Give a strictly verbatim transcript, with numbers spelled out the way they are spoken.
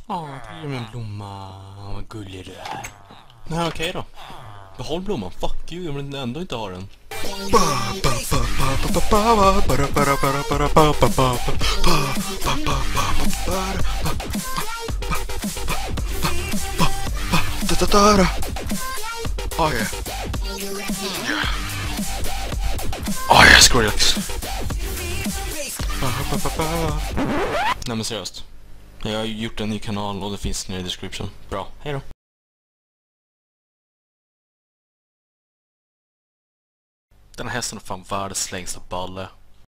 Ja, ge mig en blomma. Vad gullig du är. Nej, okej då. Behåll blomman. Fuck you, jag vill ändå inte ha den. Oh yeah. Yeah. Oh yeah, Skrillex. Nej men seriöst. Jag har gjort en ny kanal och det finns nere i description. Bra, hejdå. Den här hästen är fan världens längsta balle.